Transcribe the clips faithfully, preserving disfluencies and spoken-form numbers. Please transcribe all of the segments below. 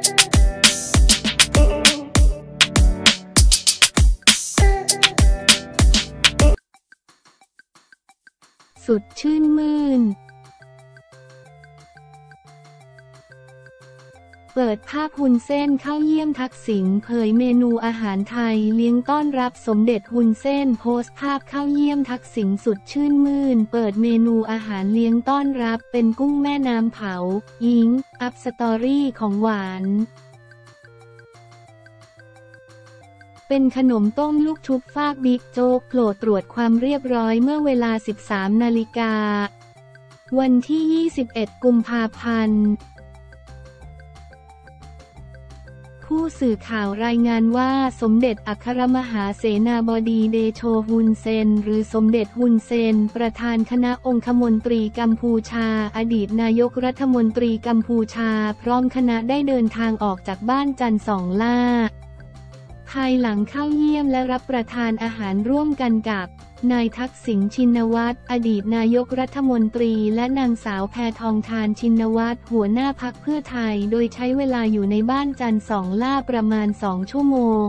สุดชื่นมื่นเปิดภาพฮุนเซ่นเข้าเยี่ยมทักษิณเผยเมนูอาหารไทยเลี้ยงต้อนรับสมเด็จฮุนเซ่นโพสต์ภาพเข้าเยี่ยมทักษิณสุดชื่นมื่นเปิดเมนูอาหารเลี้ยงต้อนรับเป็นกุ้งแม่น้ำเผาอิงอัพสตอรี่ของหวานเป็นขนมต้มลูกชุบฟากบิ๊กโจ๊กโผล่ตรวจความเรียบร้อยเมื่อเวลา สิบสามนาฬิกาวันที่ ยี่สิบเอ็ด กุมภาพันธ์ผู้สื่อข่าวรายงานว่าสมเด็จอัครมหาเสนาบดีเดโชฮุนเซนหรือสมเด็จฮุนเซนประธานคณะองคมนตรีกัมพูชาอดีตนายกรัฐมนตรีกัมพูชาพร้อมคณะได้เดินทางออกจากบ้านจันทร์สองล่าภายหลังเข้าเยี่ยมและรับประทานอาหารร่วมกันกับนายทักษิณชินวัตรอดีตนายกรัฐมนตรีและนางสาวแพทองธารชินวัตรหัวหน้าพรรคเพื่อไทยโดยใช้เวลาอยู่ในบ้านจันทร์สองล่าประมาณสองชั่วโมง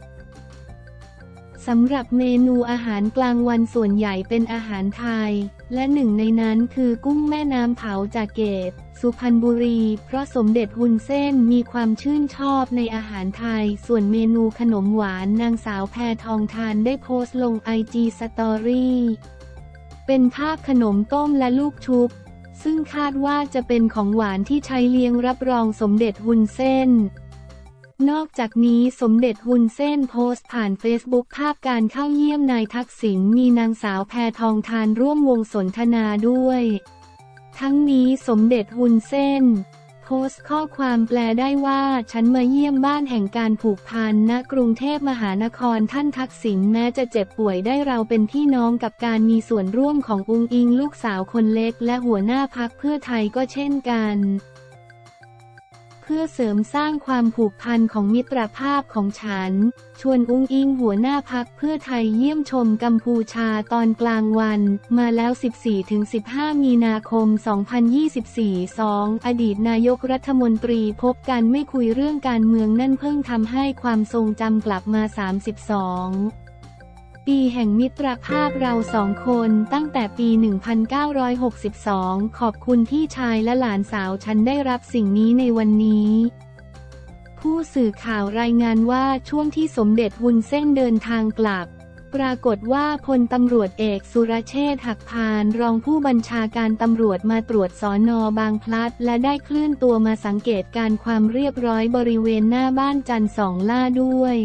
สำหรับเมนูอาหารกลางวันส่วนใหญ่เป็นอาหารไทยและหนึ่งในนั้นคือกุ้งแม่น้ำเผาจากเกตสุพรรณบุรีเพราะสมเด็จฮุนเซ่นมีความชื่นชอบในอาหารไทยส่วนเมนูขนมหวานนางสาวแพทองธารได้โพสต์ลงไอจีสตอรี่เป็นภาพขนมต้มและลูกชุบซึ่งคาดว่าจะเป็นของหวานที่ใช้เลี้ยงรับรองสมเด็จฮุนเซ่นนอกจากนี้สมเด็จฮุนเซ่นโพสต์ผ่านเฟซบุ๊กภาพการเข้าเยี่ยมนายทักษิณมีนางสาวแพทองธารร่วมวงสนทนาด้วยทั้งนี้สมเด็จฮุนเซ่นโพสต์ข้อความแปลได้ว่าฉันมาเยี่ยมบ้านแห่งการผูกพันณกรุงเทพมหานครท่านทักษิณแม้จะเจ็บป่วยได้เราเป็นพี่น้องกับการมีส่วนร่วมของอุงอิงลูกสาวคนเล็กและหัวหน้าพรรคเพื่อไทยก็เช่นกันเพื่อเสริมสร้างความผูกพันของมิตรภาพของฉันชวนอุ้งอิงหัวหน้าพรรคเพื่อไทยเยี่ยมชมกัมพูชาตอนกลางวันมาแล้ว สิบสี่ถึงสิบห้า มีนาคม สองพันยี่สิบสี่ สองอดีตนายกรัฐมนตรีพบกันไม่คุยเรื่องการเมืองนั่นเพิ่งทำให้ความทรงจำกลับมา สามสิบสองปีแห่งมิตรภาพเราสองคนตั้งแต่ปี หนึ่งพันเก้าร้อยหกสิบสอง ขอบคุณพี่ชายและหลานสาวฉันได้รับสิ่งนี้ในวันนี้ผู้สื่อข่าวรายงานว่าช่วงที่สมเด็จฮุนเซ่นเดินทางกลับปรากฏว่าพลตำรวจเอกสุรเชษฐ์หักพานรองผู้บัญชาการตำรวจมาตรวจสน.บางพลัดและได้เคลื่อนตัวมาสังเกตการความเรียบร้อยบริเวณหน้าบ้านจันทร์สองล่าด้วย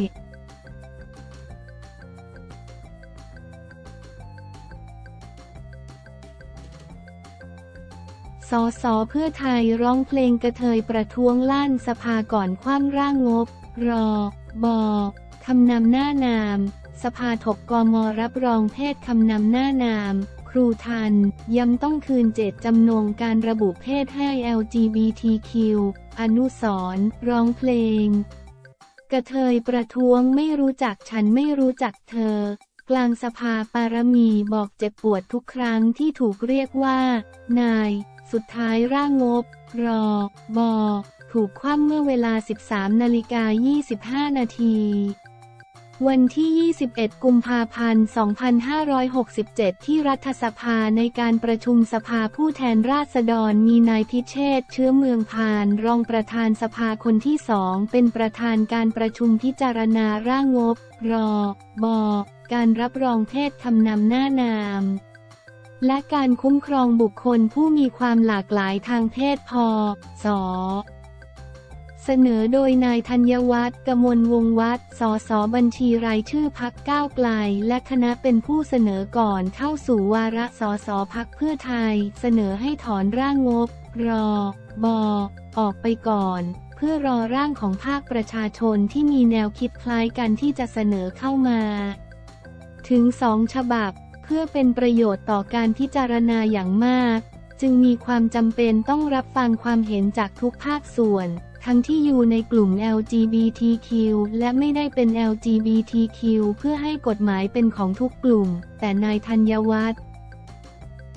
สสเพื่อไทยร้องเพลงกระเทยประท้วงลั่นสภาก่อนคว่ำร่างงบรบคำนำหน้านามสภาถกกม.รับรองเพศคำนำหน้านามครูทันย้ำต้องคืนเจตจำนงการระบุเพศให้ แอล จี บี ที คิว อนุสรณ์ร้องเพลงกระเทยประท้วงไม่รู้จักฉันไม่รู้จักเธอกลางสภาปารมีบอกเจ็บปวดทุกครั้งที่ถูกเรียกว่านายสุดท้ายร่างงบรบถูกคว่ำเมื่อเวลา สิบสามนาฬิกายี่สิบห้า นาทีวันที่ ยี่สิบเอ็ด กุมภาพันธ์ สองพันห้าร้อยหกสิบเจ็ด ที่รัฐสภาในการประชุมสภาผู้แทนราษฎรมีนายพิเชษฐ์เชื้อเมืองพานรองประธานสภาคนที่สองเป็นประธานการประชุมพิจารณาร่างงบรบการรับรองเพศคำนำหน้านามและการคุ้มครองบุคคลผู้มีความหลากหลายทางเพศพ.ส.เสนอโดยนายธัญวัฒน์ กมลวงศ์วัฒน์ สสบัญชีรายชื่อพรรคก้าวไกลและคณะเป็นผู้เสนอก่อนเข้าสู่วาระสสพรรคเพื่อไทยเสนอให้ถอนร่างงบรบออกไปก่อนเพื่อรอร่างของภาคประชาชนที่มีแนวคิดคล้ายกันที่จะเสนอเข้ามาถึงสองฉบับเพื่อเป็นประโยชน์ต่อการพิจารณาอย่างมากจึงมีความจำเป็นต้องรับฟังความเห็นจากทุกภาคส่วนทั้งที่อยู่ในกลุ่ม แอล จี บี ที คิว และไม่ได้เป็น แอล จี บี ที คิว เพื่อให้กฎหมายเป็นของทุกกลุ่มแต่นายธัญวัฒน์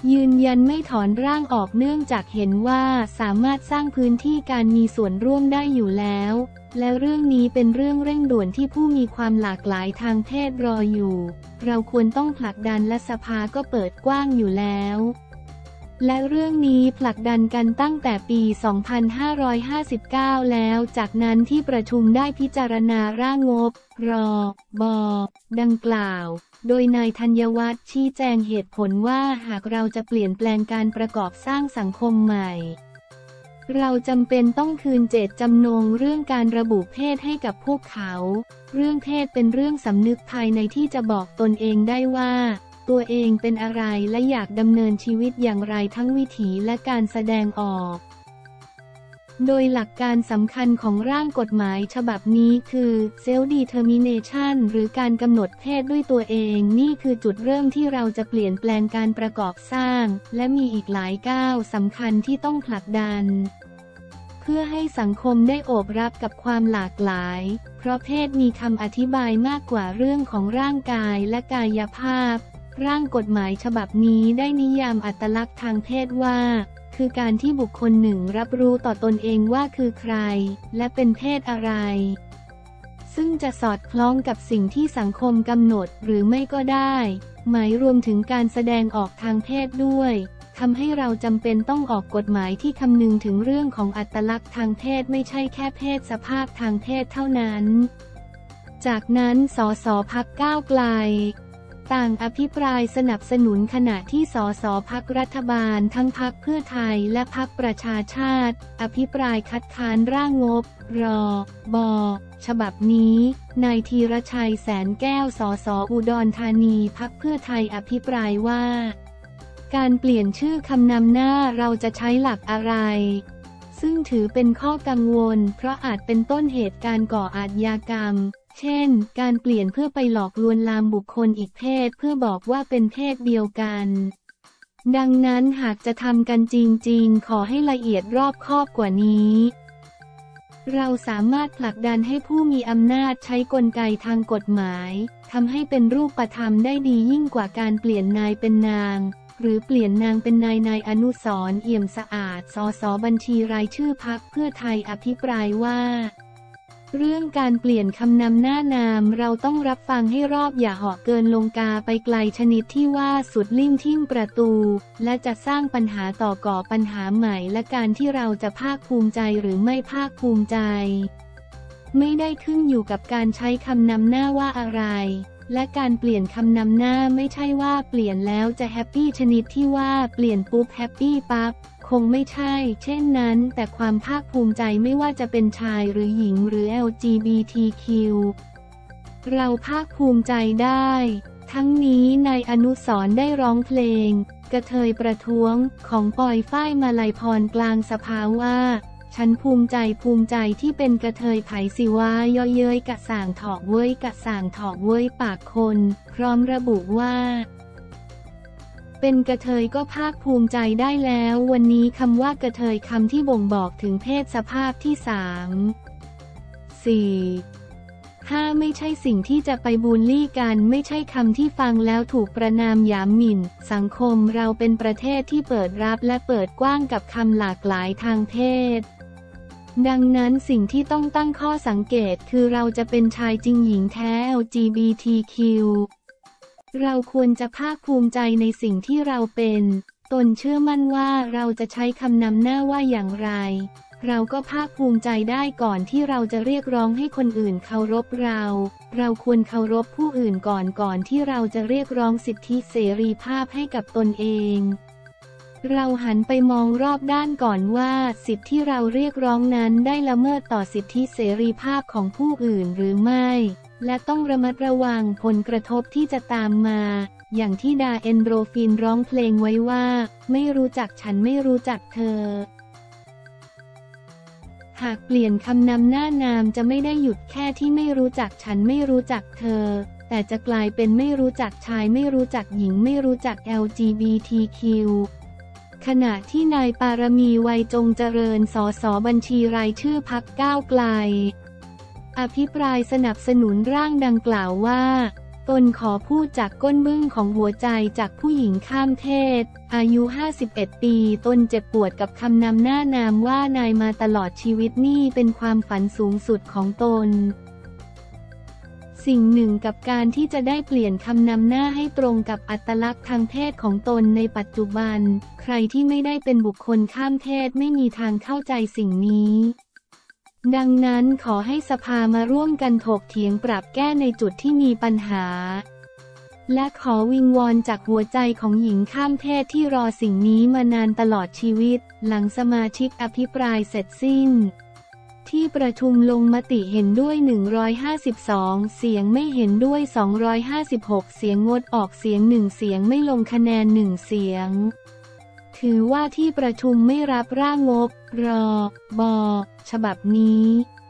ยืนยันไม่ถอนร่างออกเนื่องจากเห็นว่าสามารถสร้างพื้นที่การมีส่วนร่วมได้อยู่แล้วและเรื่องนี้เป็นเรื่องเร่งด่วนที่ผู้มีความหลากหลายทางเพศรออยู่เราควรต้องผลักดันและสภาก็เปิดกว้างอยู่แล้วและเรื่องนี้ผลักดันกันตั้งแต่ปี สองพันห้าร้อยห้าสิบเก้า แล้วจากนั้นที่ประชุมได้พิจารณาร่างงบรบดังกล่าวโดยนายธัญวัฒน์ชี้แจงเหตุผลว่าหากเราจะเปลี่ยนแปลงการประกอบสร้างสังคมใหม่เราจำเป็นต้องคืนเจตจำนงเรื่องการระบุเพศให้กับพวกเขาเรื่องเพศเป็นเรื่องสำนึกภายในที่จะบอกตนเองได้ว่าตัวเองเป็นอะไรและอยากดำเนินชีวิตอย่างไรทั้งวิถีและการแสดงออกโดยหลักการสำคัญของร่างกฎหมายฉบับนี้คือ self-determination หรือการกำหนดเพศด้วยตัวเองนี่คือจุดเริ่มที่เราจะเปลี่ยนแปลงการประกอบสร้างและมีอีกหลายก้าวสำคัญที่ต้องผลักดันเพื่อให้สังคมได้โอบรับกับความหลากหลายเพราะเพศมีคำอธิบายมากกว่าเรื่องของร่างกายและกายภาพร่างกฎหมายฉบับนี้ได้นิยามอัตลักษณ์ทางเพศว่าคือการที่บุคคลหนึ่งรับรู้ต่อตนเองว่าคือใครและเป็นเพศอะไรซึ่งจะสอดคล้องกับสิ่งที่สังคมกำหนดหรือไม่ก็ได้หมายรวมถึงการแสดงออกทางเพศด้วยทำให้เราจำเป็นต้องออกกฎหมายที่คำนึงถึงเรื่องของอัตลักษณ์ทางเพศไม่ใช่แค่เพศสภาพทางเพศเท่านั้นจากนั้นสสพรรคก้าวไกลต่างอภิปรายสนับสนุนขณะที่สสพรรครัฐบาลทั้งพรรคเพื่อไทยและพรรคประชาชาติอภิปรายคัดค้านร่างงบรบฉบับนี้นายธีรชัยแสนแก้วสสอุดรธานีพรรคเพื่อไทยอภิปรายว่าการเปลี่ยนชื่อคำนำหน้าเราจะใช้หลักอะไรซึ่งถือเป็นข้อกังวลเพราะอาจเป็นต้นเหตุการก่ออาชญากรรมเช่นการเปลี่ยนเพื่อไปหลอกลวงลามบุคคลอีกเพศเพื่อบอกว่าเป็นเพศเดียวกันดังนั้นหากจะทำกันจริงๆขอให้ละเอียดรอบคอบกว่านี้เราสามารถผลักดันให้ผู้มีอำนาจใช้กลไกทางกฎหมายทำให้เป็นรูปธรรมได้ดียิ่งกว่าการเปลี่ยนนายเป็นนางหรือเปลี่ยนนางเป็นนายนายอนุสรณ์เอี่ยมสะอาดสสบัญชีรายชื่อพรรคเพื่อไทยอภิปรายว่าเรื่องการเปลี่ยนคำนำหน้านามเราต้องรับฟังให้รอบอย่าเหาะเกินลงกาไปไกลชนิดที่ว่าสุดลิ่มทิ่มประตูและจะสร้างปัญหาต่อก่อปัญหาใหม่และการที่เราจะภาคภูมิใจหรือไม่ภาคภูมิใจไม่ได้ขึ้นอยู่กับการใช้คำนำหน้าว่าอะไรและการเปลี่ยนคำนำหน้าไม่ใช่ว่าเปลี่ยนแล้วจะแฮปปี้ชนิดที่ว่าเปลี่ยนปุ๊บแฮปปี้ปั๊บคงไม่ใช่เช่นนั้นแต่ความภาคภูมิใจไม่ว่าจะเป็นชายหรือหญิงหรือ แอล จี บี ที คิว เราภาคภูมิใจได้ทั้งนี้นายอนุสรณ์ได้ร้องเพลงกระเทยประท้วงของปอยฝ้ายมาลัยพรกลางสภาว่าฉันภูมิใจภูมิใจที่เป็นกระเทยไผสิว่าย่อเย้ยกะส่างถอกเว้ยกะส่างถอกเว้ยปากคนพร้อมระบุว่าเป็นกระเทยก็ภาคภูมิใจได้แล้ววันนี้คำว่ากระเทยคำที่บ่งบอกถึงเพศสภาพที่สาม สี่ ห้าไม่ใช่สิ่งที่จะไปบูลลี่กันไม่ใช่คำที่ฟังแล้วถูกประณามหยามหมิ่นสังคมเราเป็นประเทศที่เปิดรับและเปิดกว้างกับคำหลากหลายทางเพศดังนั้นสิ่งที่ต้องตั้งข้อสังเกตคือเราจะเป็นชายจริงหญิงแท้ แอล จี บี ที คิว เราควรจะภาคภูมิใจในสิ่งที่เราเป็นตนเชื่อมั่นว่าเราจะใช้คำนำหน้าว่าอย่างไรเราก็ภาคภูมิใจได้ก่อนที่เราจะเรียกร้องให้คนอื่นเคารพเราเราควรเคารพผู้อื่นก่อนก่อนที่เราจะเรียกร้องสิทธิเสรีภาพให้กับตนเองเราหันไปมองรอบด้านก่อนว่าสิทธิที่เราเรียกร้องนั้นได้ละเมิดต่อสิทธิเสรีภาพของผู้อื่นหรือไม่และต้องระมัดระวังผลกระทบที่จะตามมาอย่างที่ดาเอนโดรฟินร้องเพลงไว้ว่าไม่รู้จักฉันไม่รู้จักเธอหากเปลี่ยนคำนำหน้านามจะไม่ได้หยุดแค่ที่ไม่รู้จักฉันไม่รู้จักเธอแต่จะกลายเป็นไม่รู้จักชายไม่รู้จักหญิงไม่รู้จัก แอล จี บี ที คิว ขณะที่นายปารมีไวยจงเจริญสสบัญชีรายชื่อพรรคก้าวไกลอภิปรายสนับสนุนร่างดังกล่าวว่าตนขอพูดจากก้นบึ้งของหัวใจจากผู้หญิงข้ามเพศอายุห้าสิบเอ็ดปีตนเจ็บปวดกับคำนำหน้านามว่านายมาตลอดชีวิตนี่เป็นความฝันสูงสุดของตนสิ่งหนึ่งกับการที่จะได้เปลี่ยนคำนำหน้าให้ตรงกับอัตลักษณ์ทางเพศของตนในปัจจุบันใครที่ไม่ได้เป็นบุคคลข้ามเพศไม่มีทางเข้าใจสิ่งนี้ดังนั้นขอให้สภามาร่วมกันถกเถียงปรับแก้ในจุดที่มีปัญหาและขอวิงวอนจากหัวใจของหญิงข้ามเพศที่รอสิ่งนี้มานานตลอดชีวิตหลังสมาชิกอภิปรายเสร็จสิ้นที่ประชุมลงมติเห็นด้วยหนึ่งร้อยห้าสิบสองเสียงไม่เห็นด้วยสองร้อยห้าสิบหกเสียงงดออกเสียงหนึ่งเสียงไม่ลงคะแนนหนึ่งเสียงถือว่าที่ประชุมไม่รับร่างงบรบฉบับนี้